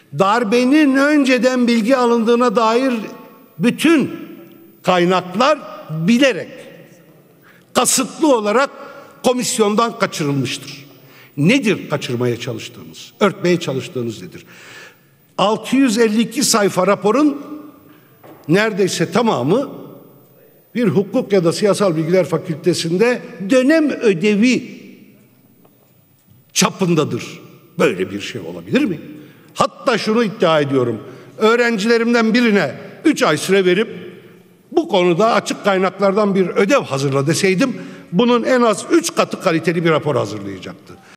darbenin önceden bilgi alındığına dair bütün kaynaklar bilerek, kasıtlı olarak komisyondan kaçırılmıştır. Nedir kaçırmaya çalıştığınız, örtmeye çalıştığınız nedir? 652 sayfa raporun neredeyse tamamı bir hukuk ya da siyasal bilgiler fakültesinde dönem ödevi çapındadır. Böyle bir şey olabilir mi? Hatta şunu iddia ediyorum. Öğrencilerimden birine 3 ay süre verip bu konuda açık kaynaklardan bir ödev hazırla deseydim bunun en az 3 katı kaliteli bir rapor hazırlayacaktı.